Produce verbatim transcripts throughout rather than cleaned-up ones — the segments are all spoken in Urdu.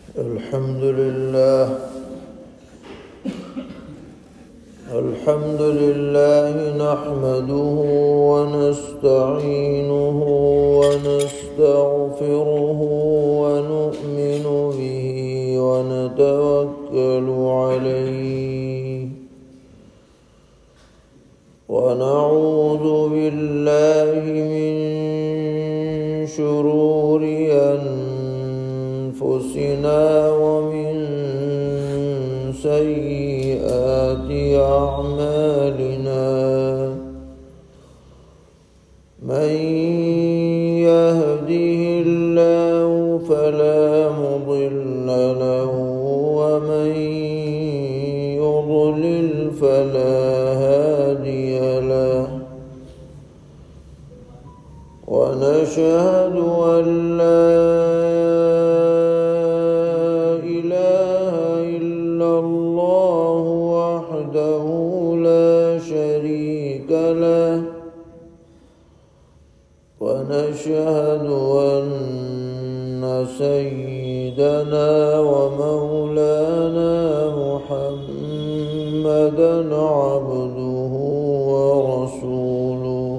الحمد لله الحمد لله نحمده ونستعينه ونستغفره ونؤمن به ونتوكل عليه ونعوذ بالله من شرور أنفسنا ومن سيئات أعمالنا من يهده الله فلا مضل له ومن يضلل فلا هادي له ونشهد أن لا إله إلا الله وحده لا شريك له ونشهد أن سيدنا ومولانا محمدا عبده ورسوله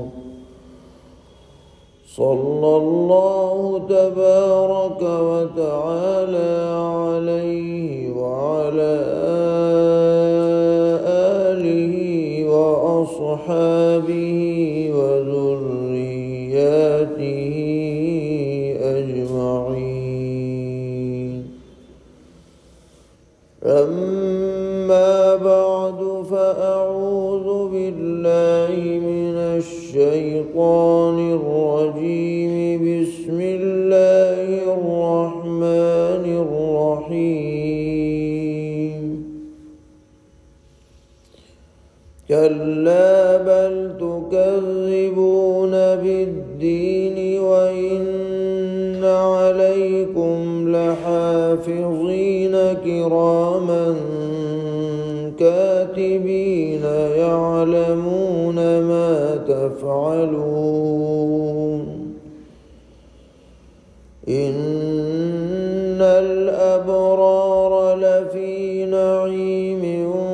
صلى الله تبارك وتعالى عليه وعلى آله وأصحابه وذرياته أجمعين. أما بعد فأعوذ بالله من الشيطان الرجيم. بسم الله الرحمن الرحيم. كلا بل تكذبون بالدين وإن عليكم لحافظين كراما كاتبين يعلمون ما تفعلون. إن الأبرار لفي نعيم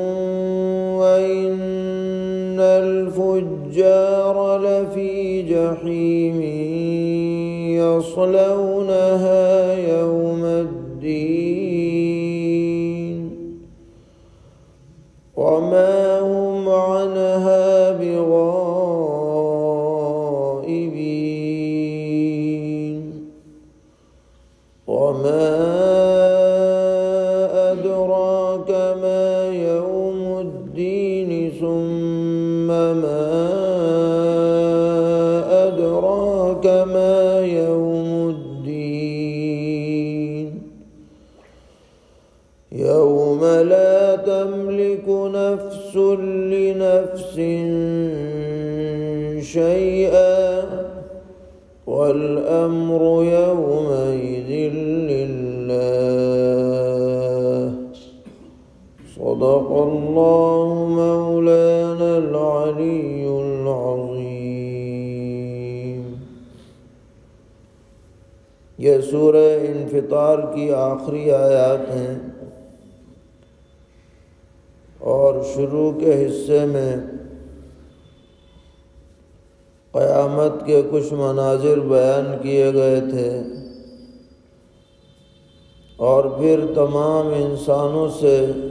وإن الفجار لفي جحيم يصلونها يوم الدين وما هم عنها بغائبين. وما أدراك ما يوم الدين ثم ما أدراك ما يوم الدين. يوم لا تملك نفس لنفس شيئا والأمر يومئذ لله. صدق الله مولانا العلي العظيم. یہ سورہ انفطار کی آخری آیات ہیں اور شروع کے حصے میں قیامت کے کچھ مناظر بیان کیے گئے تھے اور پھر تمام انسانوں سے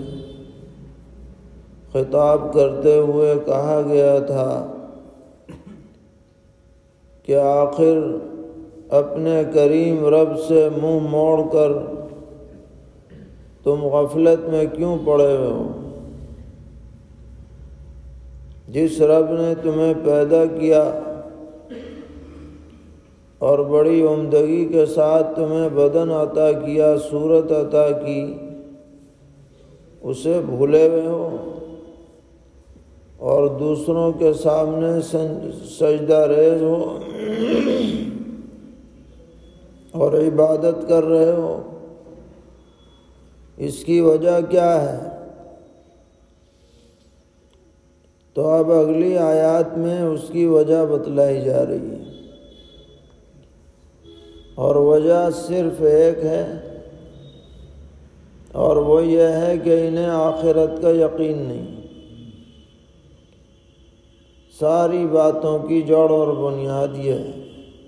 خطاب کرتے ہوئے کہا گیا تھا کہ آخر اپنے کریم رب سے منہ موڑ کر تم غفلت میں کیوں پڑے ہوئے ہو؟ جس رب نے تمہیں پیدا کیا اور بڑی عمدگی کے ساتھ تمہیں بدن عطا کیا، صورت عطا کی، اسے بھولے ہوئے ہو اور دوسروں کے سامنے سجدہ ریز ہو اور عبادت کر رہے ہو۔ اس کی وجہ کیا ہے؟ تو اب اگلی آیات میں اس کی وجہ بتلائی جا رہی ہے، اور وجہ صرف ایک ہے اور وہ یہ ہے کہ انہیں آخرت کا یقین نہیں۔ ساری باتوں کی جڑ اور بنیاد یہ ہے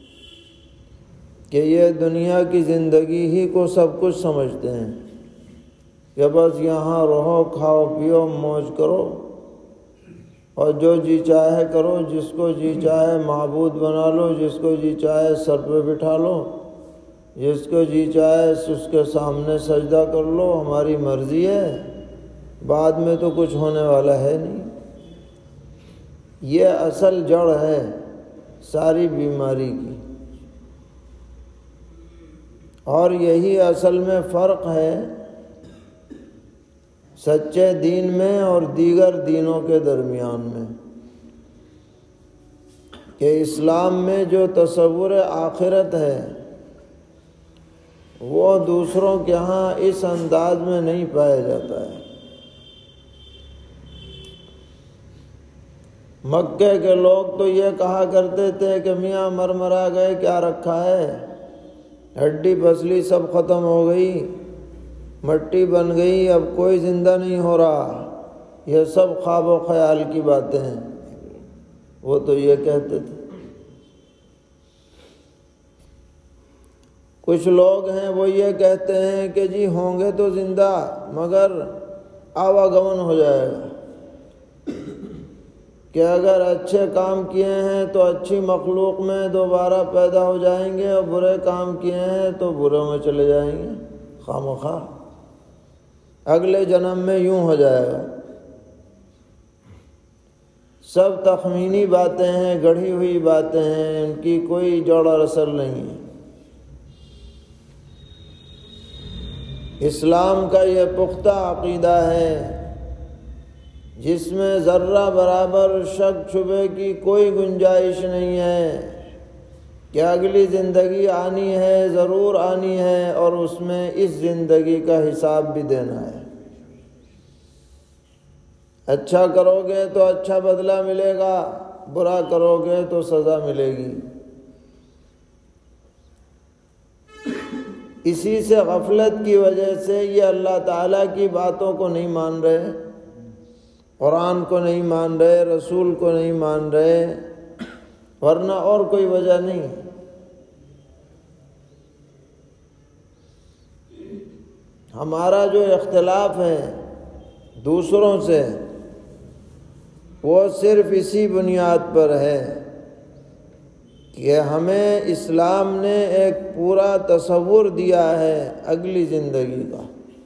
کہ یہ دنیا کی زندگی ہی کو سب کچھ سمجھتے ہیں کہ بس یہاں رہو، کھاؤ پیو، موج کرو اور جو جی چاہے کرو، جس کو جی چاہے معبود بنا لو، جس کو جی چاہے سر پہ بٹھا لو، جس کو جی چاہے اس کے سامنے سجدہ کر لو، ہماری مرضی ہے، بعد میں تو کچھ ہونے والا ہے نہیں۔ یہ اصل جڑ ہے ساری بیماری کی، اور یہی اصل میں فرق ہے سچے دین میں اور دیگر دینوں کے درمیان میں، کہ اسلام میں جو تصور آخرت ہے وہ دوسروں کے ہاں اس انداز میں نہیں پایا جاتا ہے۔ مکے کے لوگ تو یہ کہا کرتے تھے کہ میاں مر مرا گئے، کیا رکھا ہے، ہڈی پسلی سب ختم ہو گئی، مٹی بن گئی، اب کوئی زندہ نہیں ہو رہا، یہ سب خواب و خیال کی باتیں ہیں۔ وہ تو یہ کہتے تھے۔ کچھ لوگ ہیں وہ یہ کہتے ہیں کہ جی ہوں گے تو زندہ مگر آواگمن ہو جائے گا، کہ اگر اچھے کام کیے ہیں تو اچھی مخلوق میں دوبارہ پیدا ہو جائیں گے، اور برے کام کیے ہیں تو برے میں چلے جائیں گے، خواہ مخواہ اگلے جنم میں یوں ہو جائے گا۔ سب تخمینی باتیں ہیں، گڑھی ہوئی باتیں ہیں، ان کی کوئی جوڑ اور اصل نہیں ہے۔ اسلام کا یہ پختہ عقیدہ ہے جس میں ذرہ برابر شک شبے کی کوئی گنجائش نہیں ہے کہ اگلی زندگی آنی ہے، ضرور آنی ہے، اور اس میں اس زندگی کا حساب بھی دینا ہے۔ اچھا کرو گے تو اچھا بدلہ ملے گا، برا کرو گے تو سزا ملے گی۔ اسی سے غفلت کی وجہ سے یہ اللہ تعالیٰ کی باتوں کو نہیں مان رہے، قرآن کو نہیں مان رہے، رسول کو نہیں مان رہے، ورنہ اور کوئی وجہ نہیں۔ ہمارا جو اختلاف ہے دوسروں سے وہ صرف اسی بنیاد پر ہے کہ ہمیں اسلام نے ایک پورا تصور دیا ہے اگلی زندگی کا،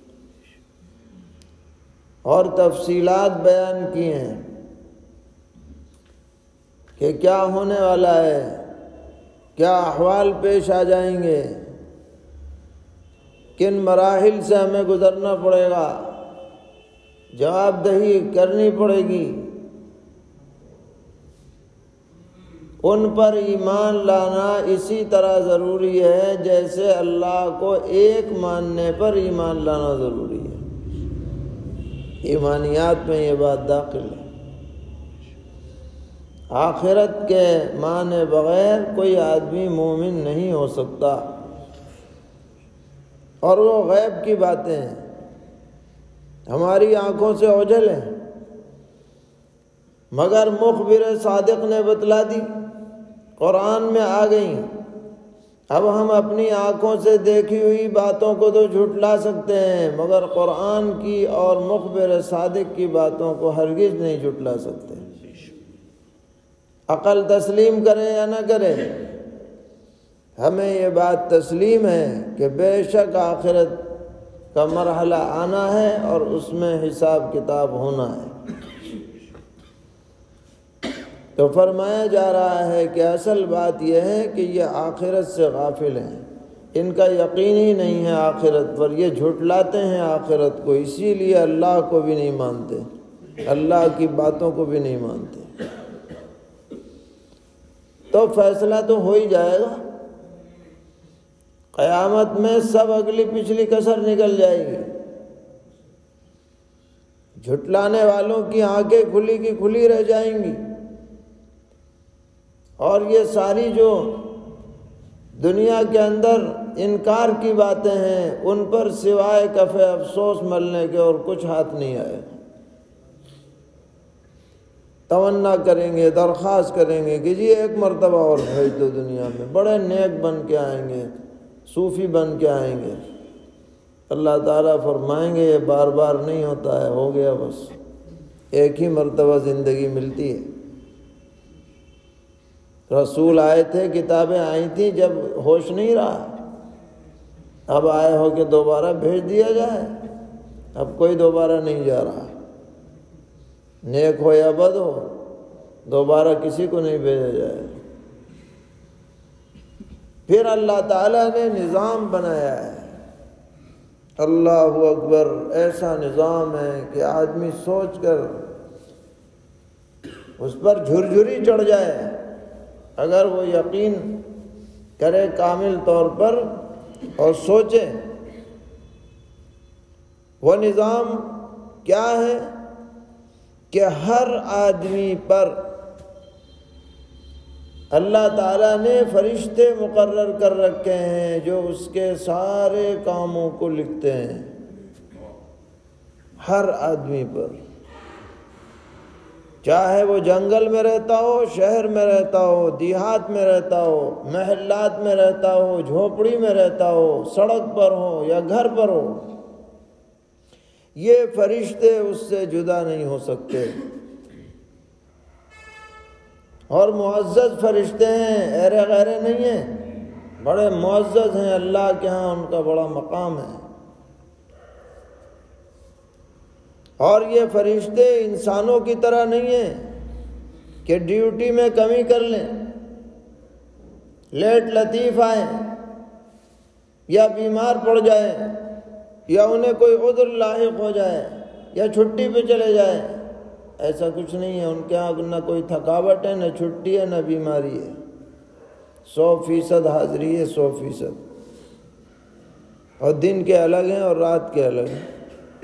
اور تفصیلات بیان کی ہیں کہ کیا ہونے والا ہے، کیا احوال پیش آ جائیں گے، کن مراحل سے ہمیں گزرنا پڑے گا، جواب دہی کرنی پڑے گی۔ ان پر ایمان لانا اسی طرح ضروری ہے جیسے اللہ کو ایک ماننے پر ایمان لانا ضروری ہے۔ ایمانیات میں یہ بات داخل ہے۔ آخرت کے مانے بغیر کوئی آدمی مومن نہیں ہو سکتا، اور وہ غیب کی باتیں ہیں، ہماری آنکھوں سے اوجھل ہیں، مگر مخبر صادق نے بتلا دی، قرآن میں آ گئیں۔ اب ہم اپنی آنکھوں سے دیکھی ہوئی باتوں کو تو جھٹلا سکتے ہیں، مگر قرآن کی اور مخبر صادق کی باتوں کو ہرگز نہیں جھٹلا سکتے۔ عقل تسلیم کرے یا نہ کرے، ہمیں یہ بات تسلیم ہے کہ بے شک آخرت کا مرحلہ آنا ہے اور اس میں حساب کتاب ہونا ہے۔ تو فرمایا جا رہا ہے کہ اصل بات یہ ہے کہ یہ آخرت سے غافل ہیں، ان کا یقین ہی نہیں ہے آخرت پر، یہ جھٹلاتے ہیں آخرت کو، اسی لیے اللہ کو بھی نہیں مانتے، اللہ کی باتوں کو بھی نہیں مانتے۔ تو فیصلہ تو ہو ہی جائے گا، قیامت میں سب اگلی پچھلی کسر نکل جائے گی، جھٹلانے والوں کی آنکھیں کھلی کی کھلی رہ جائیں گی، اور یہ ساری جو دنیا کے اندر انکار کی باتیں ہیں، ان پر سوائے کف افسوس ملنے کے اور کچھ ہاتھ نہیں آئے۔ تمنا کریں گے، درخواست کریں گے کہ جی ایک مرتبہ اور بھیج دو دنیا میں، بڑے نیک بن کے آئیں گے، صوفی بن کے آئیں گے۔ اللہ تعالیٰ فرمائیں گے یہ بار بار نہیں ہوتا ہے، ہو گیا بس، ایک ہی مرتبہ زندگی ملتی ہے۔ رسول آئے تھے، کتابیں آئی تھیں، جب ہوش نہیں رہا، اب آئے ہو کہ دوبارہ بھیج دیا جائے، اب کوئی دوبارہ نہیں جا رہا، نیک ہو یا بد ہو، دوبارہ کسی کو نہیں بھیجا جائے۔ پھر اللہ تعالیٰ نے نظام بنایا ہے، اللہ اکبر، ایسا نظام ہے کہ آدمی سوچ کر اس پر جھرجھری چڑھ جائے اگر وہ یقین کرے کامل طور پر اور سوچے۔ وہ نظام کیا ہے کہ ہر آدمی پر اللہ تعالیٰ نے فرشتے مقرر کر رکھے ہیں جو اس کے سارے کاموں کو لکھتے ہیں، ہر آدمی پر، چاہے وہ جنگل میں رہتا ہو، شہر میں رہتا ہو، دیہات میں رہتا ہو، محلات میں رہتا ہو، جھونپڑی میں رہتا ہو، سڑک پر ہو یا گھر پر ہو، یہ فرشتے اس سے جدا نہیں ہو سکتے۔ اور معزز فرشتے ہیں، ایرے غیرے نہیں ہیں، بڑے معزز ہیں، اللہ کے ہاں ان کا بڑا مقام ہے۔ اور یہ فرشتے انسانوں کی طرح نہیں ہیں کہ ڈیوٹی میں کمی کر لیں، لیٹ لطیف آئیں یا بیمار پڑ جائیں یا انہیں کوئی عذر لاحق ہو جائے یا چھٹی پہ چلے جائیں، ایسا کچھ نہیں ہے۔ ان کے یہاں نہ کوئی تھکاوٹ ہے، نہ چھٹی ہے، نہ بیماری ہے، سو فیصد حاضری ہے، سو فیصد۔ اور دن کے الگ ہیں اور رات کے الگ ہیں۔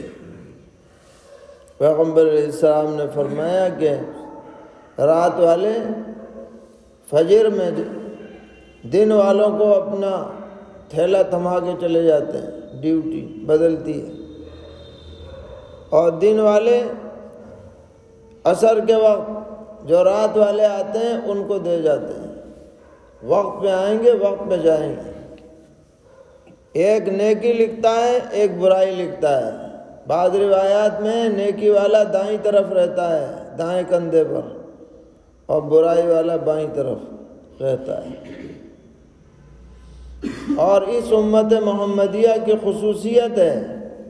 پیغمبر علیہ السلام نے فرمایا کہ رات والے فجر میں دن والوں کو اپنا تھیلا تھما کے چلے جاتے ہیں، ڈیوٹی بدلتی ہے، اور دن والے عصر کے وقت جو رات والے آتے ہیں ان کو دے جاتے ہیں، وقت پہ آئیں گے، وقت پہ جائیں گے۔ ایک نیکی لکھتا ہے، ایک برائی لکھتا ہے۔ بعض روایات میں نیکی والا دائیں طرف رہتا ہے، دائیں کندھے پر، اور برائی والا بائیں طرف رہتا ہے۔ اور اس امت محمدیہ کی خصوصیت ہے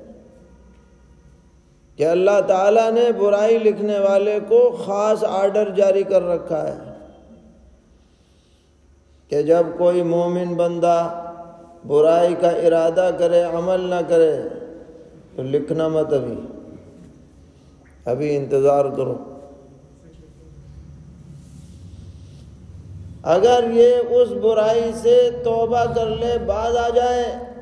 کہ اللہ تعالیٰ نے برائی لکھنے والے کو خاص آرڈر جاری کر رکھا ہے کہ جب کوئی مومن بندہ برائی کا ارادہ کرے، عمل نہ کرے، تو لکھنا مت، ابھی ابھی انتظار کرو۔ اگر یہ اس برائی سے توبہ کر لے، باز آ جائے،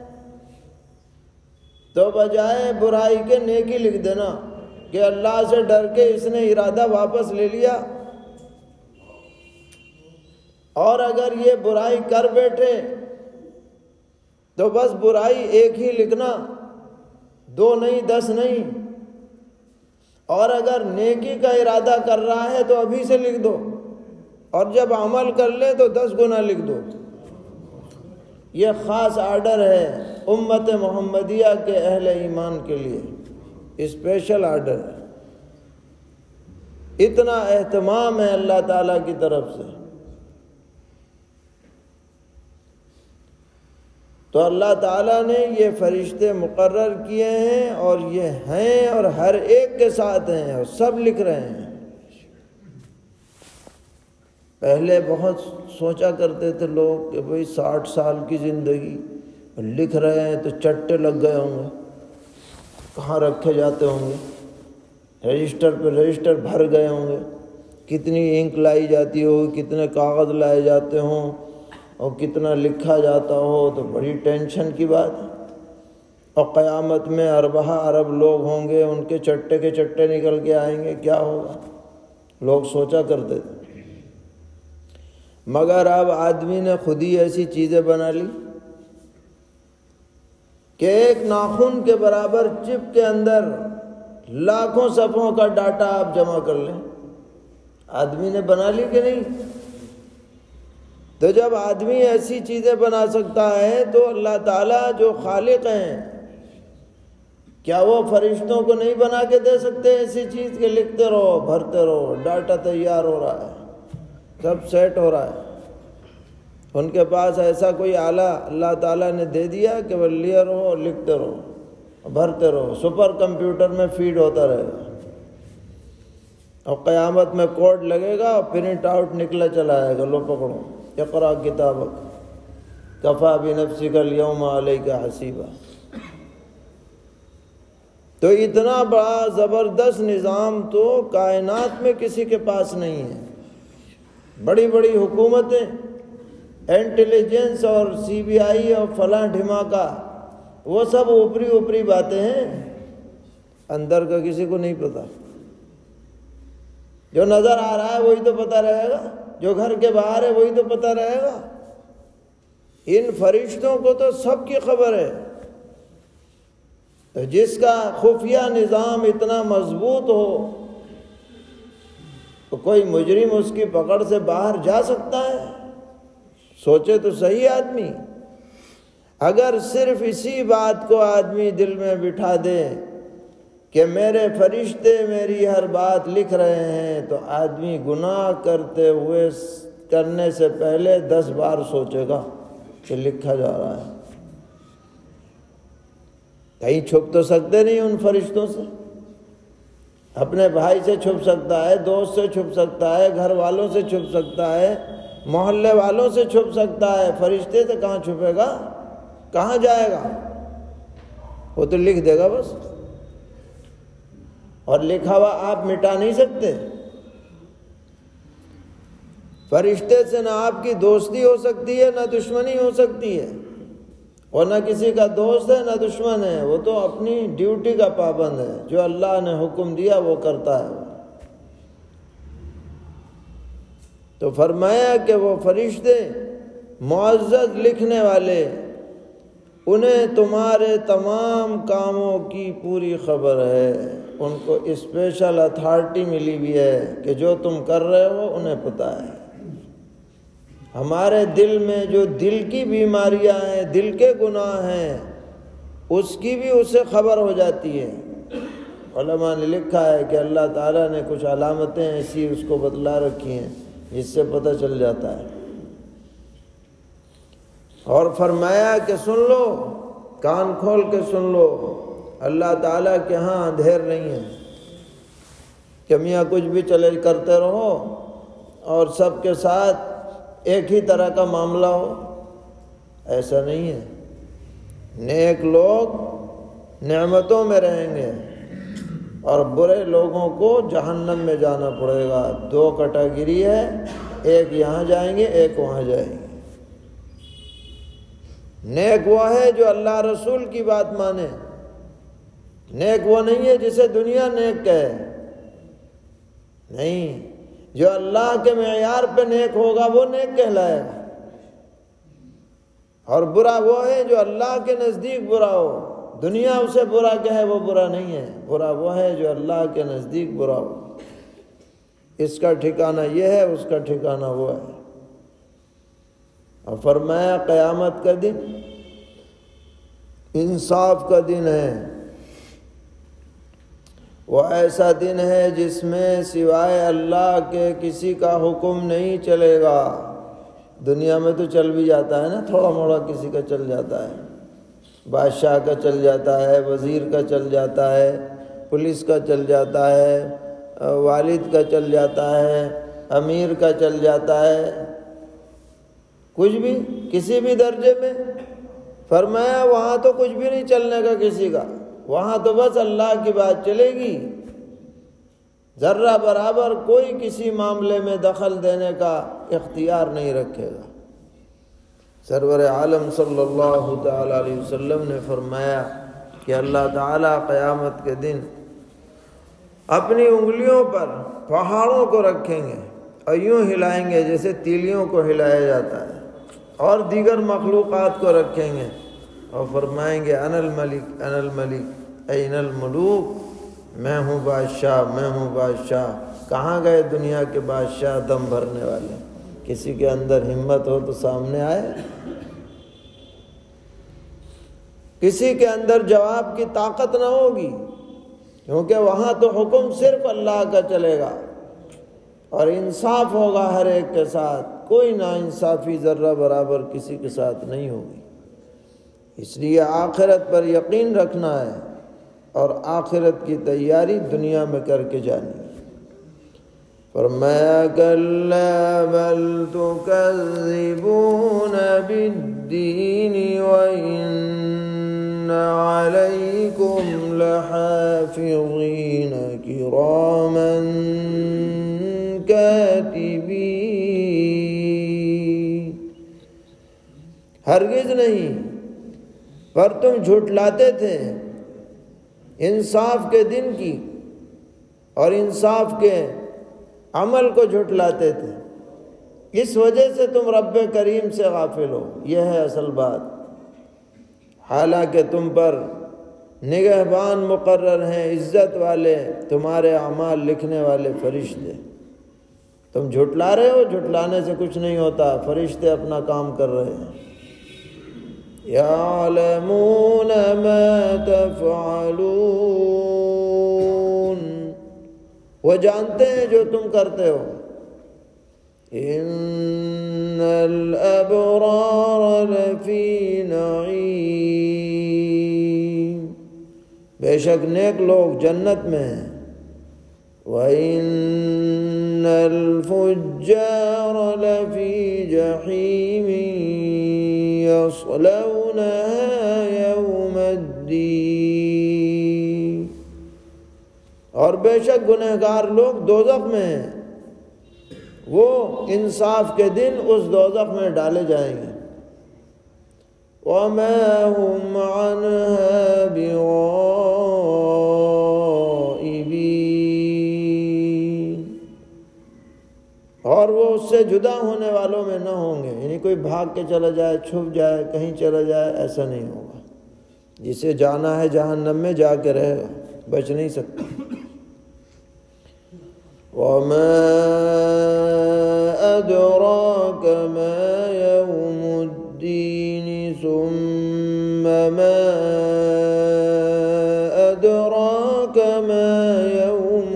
تو بجائے برائی کے نیکی لکھ دینا کہ اللہ سے ڈر کے اس نے ارادہ واپس لے لیا۔ اور اگر یہ برائی کر بیٹھے تو بس برائی ایک ہی لکھنا، دو نہیں، دس نہیں۔ اور اگر نیکی کا ارادہ کر رہا ہے تو ابھی سے لکھ دو، اور جب عمل کر لے تو دس گنا لکھ دو۔ یہ خاص آرڈر ہے امت محمدیہ کے اہل ایمان کے لیے، اسپیشل آرڈر ہے، اتنا اہتمام ہے اللہ تعالیٰ کی طرف سے۔ تو اللہ تعالیٰ نے یہ فرشتے مقرر کیے ہیں، اور یہ ہیں اور ہر ایک کے ساتھ ہیں، اور سب لکھ رہے ہیں۔ پہلے بہت سوچا کرتے تھے لوگ کہ بھئی ساٹھ سال کی زندگی لکھ رہے ہیں تو چٹے لگ گئے ہوں گے، کہاں رکھے جاتے ہوں گے، رجسٹر پہ رجسٹر بھر گئے ہوں گے، کتنی انک لائی جاتی ہوگی، کتنے کاغذ لائے جاتے ہوں، اور کتنا لکھا جاتا ہو، تو بڑی ٹینشن کی بات ہے۔ اور قیامت میں اربہ ارب لوگ ہوں گے، ان کے چٹے کے چٹے نکل کے آئیں گے، کیا ہوگا؟ لوگ سوچا کرتے تھے۔ مگر اب آدمی نے خود ہی ایسی چیزیں بنا لی کہ ایک ناخن کے برابر چپ کے اندر لاکھوں صفحوں کا ڈاٹا آپ جمع کر لیں. آدمی نے بنا لی کہ نہیں؟ تو جب آدمی ایسی چیزیں بنا سکتا ہے تو اللہ تعالیٰ جو خالق ہیں کیا وہ فرشتوں کو نہیں بنا کے دے سکتے ایسی چیز کہ لکھتے رہو بھرتے رہو، ڈاٹا تیار ہو رہا ہے، سب سیٹ ہو رہا ہے. ان کے پاس ایسا کوئی آلہ اللہ تعالیٰ نے دے دیا کہ وہ لیے رہو لکھتے رہو بھرتے رہو، سپر کمپیوٹر میں فیڈ ہوتا رہے گا اور قیامت میں کوڈ لگے گا اور پرنٹ آؤٹ نکلا چلا آئے گا. لو پکڑو اقرا کتابک کفا بنفسک الیوم علیک حسیبا. تو اتنا بڑا زبردست نظام تو کائنات میں کسی کے پاس نہیں ہے. بڑی بڑی حکومتیں انٹیلیجنس اور سی بی آئی اور فلاں ڈھماکہ وہ سب اوپری اوپری باتیں ہیں، اندر کا کسی کو نہیں پتا. جو نظر آ رہا ہے وہی تو پتہ رہے گا، جو گھر کے باہر ہے وہی تو پتہ رہے گا. ان فرشتوں کو تو سب کی خبر ہے. تو جس کا خفیہ نظام اتنا مضبوط ہو تو کوئی مجرم اس کی پکڑ سے باہر جا سکتا ہے؟ سوچے تو صحیح آدمی. اگر صرف اسی بات کو آدمی دل میں بٹھا دے کہ میرے فرشتے میری ہر بات لکھ رہے ہیں، تو آدمی گناہ کرتے ہوئے کرنے سے پہلے دس بار سوچے گا کہ لکھا جا رہا ہے. کہیں چھپ تو سکتے نہیں ان فرشتوں سے. اپنے بھائی سے چھپ سکتا ہے، دوست سے چھپ سکتا ہے، گھر والوں سے چھپ سکتا ہے، محلے والوں سے چھپ سکتا ہے. فرشتے سے کہاں چھپے گا؟ کہاں جائے گا؟ وہ تو لکھ دے گا بس. اور لکھا ہوا آپ مٹا نہیں سکتے. فرشتے سے نہ آپ کی دوستی ہو سکتی ہے نہ دشمنی ہو سکتی ہے، اور نہ کسی کا دوست ہے نہ دشمن ہے. وہ تو اپنی ڈیوٹی کا پابند ہے، جو اللہ نے حکم دیا وہ کرتا ہے. تو فرمایا کہ وہ فرشتے معزز لکھنے والے، انہیں تمہارے تمام کاموں کی پوری خبر ہے. ان کو اسپیشل اتھارٹی ملی ہوئی ہے کہ جو تم کر رہے ہو انہیں پتہ ہے. ہمارے دل میں جو دل کی بیماریاں ہیں، دل کے گناہ ہیں، اس کی بھی اسے خبر ہو جاتی ہے. علماء نے لکھا ہے کہ اللہ تعالیٰ نے کچھ علامتیں ایسی اس کو بتلا رکھی ہیں جس سے پتہ چل جاتا ہے. اور فرمایا کہ سن لو، کان کھول کے سن لو، اللہ تعالیٰ کے ہاں اندھیر نہیں ہے کہ میاں کچھ بھی چلے کرتے رہو اور سب کے ساتھ ایک ہی طرح کا معاملہ ہو. ایسا نہیں ہے. نیک لوگ نعمتوں میں رہیں گے اور برے لوگوں کو جہنم میں جانا پڑے گا. دو کیٹیگری ہے، ایک یہاں جائیں گے ایک وہاں جائیں گے. نیک وہ ہے جو اللہ رسول کی بات مانے. نیک وہ نہیں ہے جسے دنیا نیک کہے. نہیں، جو اللہ کے معیار پہ نیک ہوگا وہ نیک کہلائے گا. اور برا وہ ہے جو اللہ کے نزدیک برا ہو. دنیا اسے برا کہے وہ برا نہیں ہے. برا وہ ہے جو اللہ کے نزدیک برا ہو. اس کا ٹھکانہ یہ ہے، اس کا ٹھکانہ وہ ہے. اور فرمایا قیامت کا دن انصاف کا دن ہے. وہ ایسا دن ہے جس میں سوائے اللہ کے کسی کا حکم نہیں چلے گا. دنیا میں تو چل بھی جاتا ہے نا، تھوڑا موڑا کسی کا چل جاتا ہے. بادشاہ کا چل جاتا ہے، وزیر کا چل جاتا ہے، پولیس کا چل جاتا ہے، والد کا چل جاتا ہے، امیر کا چل جاتا ہے، کچھ بھی کسی بھی درجے میں. فرمایا وہاں تو کچھ بھی نہیں چلنے کا کسی کا. وہاں تو بس اللہ کی بات چلے گی. ذرہ برابر کوئی کسی معاملے میں دخل دینے کا اختیار نہیں رکھے گا. سرور عالم صلی اللہ تعالی علیہ وسلم نے فرمایا کہ اللہ تعالیٰ قیامت کے دن اپنی انگلیوں پر پہاڑوں کو رکھیں گے. اور یوں ہلائیں گے جیسے تیلیوں کو ہلایا جاتا ہے، اور دیگر مخلوقات کو رکھیں گے اور فرمائیں گے انا الملک انا الملک این الملوک، میں ہوں بادشاہ میں ہوں بادشاہ۔ کہاں گئے دنیا کے بادشاہ دم بھرنے والے؟ کسی کے اندر ہمت ہو تو سامنے آئے، کسی کے اندر جواب کی طاقت نہ ہوگی، کیونکہ وہاں تو حکم صرف اللہ کا چلے گا اور انصاف ہوگا ہر ایک کے ساتھ، کوئی نا انصافی ذرہ برابر کسی کے ساتھ نہیں ہوگی۔ اس لیے آخرت پر یقین رکھنا ہے اور آخرت کی تیاری دنیا میں کر کے جانی ہے۔ فرمایا کلا بل تکذبون بالدین وإن علیکم لحافظین کراما کاتبین، ہرگز نہیں، پر تم جھٹلاتے تھے انصاف کے دن کی اور انصاف کے عمل کو جھٹلاتے تھے، اس وجہ سے تم رب کریم سے غافل ہو، یہ ہے اصل بات۔ حالانکہ تم پر نگہبان مقرر ہیں، عزت والے، تمہارے اعمال لکھنے والے فرشتے، تم جھٹلا رہے ہو، جھٹلانے سے کچھ نہیں ہوتا، فرشتے اپنا کام کر رہے ہیں۔ یعلمون ما تفعلون، وہ جانتے ہیں جو تم کرتے ہو۔ ان الابرار لفی نعیم، بے شک نیک لوگ جنت میں ہیں۔ وَإِنَّ الْفُجَّارَ لَفِي جَحِيمٍ يَصْلَوْنَهَا يَوْمَ الدِّينِ، اور بے شک گنہگار لوگ دوزخ میں ہیں، وہ انصاف کے دن اس دوزخ میں ڈالے جائیں گے۔ وَمَا هُمْ عَنْهَا بِغَائِبِينَ، اور وہ اس سے جدا ہونے والوں میں نہ ہوں گے، یعنی کوئی بھاگ کے چلا جائے، چھپ جائے، کہیں چلا جائے، ایسا نہیں ہوگا۔ جسے جانا ہے جہنم میں جا کے رہے گا، بچ نہیں سکتا۔ وَمَا أَدْرَاكَ مَا يَوْمُ الدِّينِ ثُمَّ مَا أَدْرَاكَ مَا يَوْمُ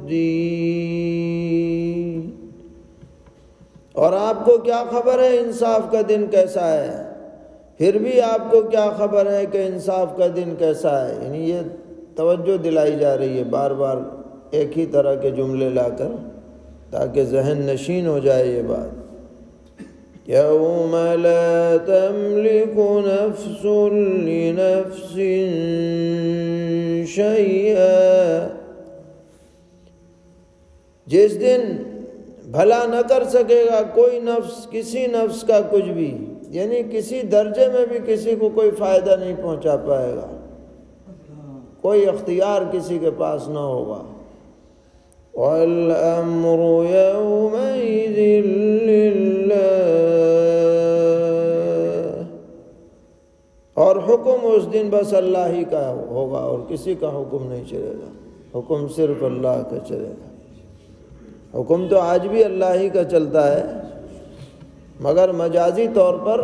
الدِّينِ، اور آپ کو کیا خبر ہے انصاف کا دن کیسا ہے؟ پھر بھی آپ کو کیا خبر ہے کہ انصاف کا دن کیسا ہے؟ یعنی یہ توجہ دلائی جا رہی ہے بار بار ایک ہی طرح کے جملے لا کر، تاکہ ذہن نشین ہو جائے یہ بات۔ یوم لا تملک نفس لنفس شیئا، جس دن بھلا نہ کر سکے گا کوئی نفس کسی نفس کا کچھ بھی، یعنی کسی درجے میں بھی کسی کو کوئی فائدہ نہیں پہنچا پائے گا، کوئی اختیار کسی کے پاس نہ ہوگا۔ وَالْأَمْرُ يَوْمَئِذٍ لِلَّهِ، اور حکم اس دن بس اللہ ہی کا ہوگا اور کسی کا حکم نہیں چلے گا، حکم صرف اللہ کا چلے گا۔ حکم تو آج بھی اللہ ہی کا چلتا ہے، مگر مجازی طور پر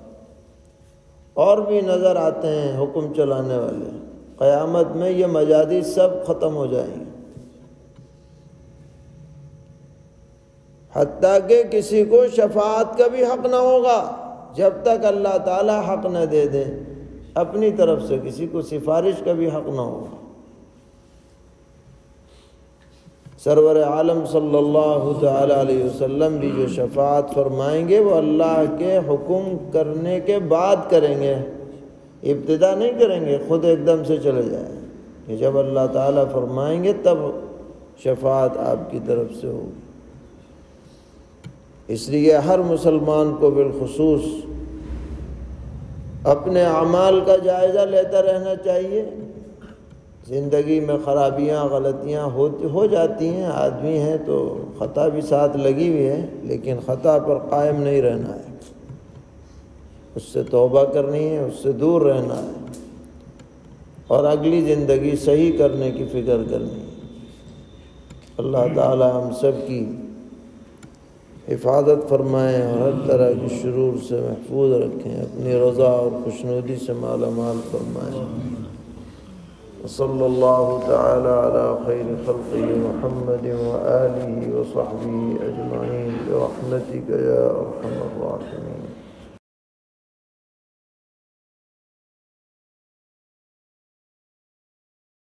اور بھی نظر آتے ہیں حکم چلانے والے۔ قیامت میں یہ مجازی سب ختم ہو جائیں گے، حتیٰ کہ کسی کو شفاعت کا بھی حق نہ ہوگا جب تک اللہ تعالیٰ حق نہ دے دے، اپنی طرف سے کسی کو سفارش کا بھی حق نہ ہوگا۔ سرور عالم صلی اللہ تعالی علیہ وسلم بھی جو شفاعت فرمائیں گے وہ اللہ کے حکم کرنے کے بعد کریں گے، ابتدا نہیں کریں گے، خود ایک دم سے چلے جائیں کہ جب اللہ تعالیٰ فرمائیں گے تب شفاعت آپ کی طرف سے ہوگی۔ اس لیے ہر مسلمان کو بالخصوص اپنے اعمال کا جائزہ لیتا رہنا چاہیے، زندگی میں خرابیاں غلطیاں ہو ہو جاتی ہیں، آدمی ہیں تو خطا بھی ساتھ لگی ہوئی ہے، لیکن خطا پر قائم نہیں رہنا ہے، اس سے توبہ کرنی ہے، اس سے دور رہنا ہے، اور اگلی زندگی صحیح کرنے کی فکر کرنی ہے۔ اللہ تعالی ہم سب کی حفاظت فرمائیں اور ہر طرح کی شرور سے محفوظ رکھیں، اپنی رضا اور خوشنودی سے مالا مال فرمائیں۔ صلی اللہ تعالی علی خیر خلقہ محمد وآلہ وصحبہ اجمعین برحمتک یا ارحم الراحمین۔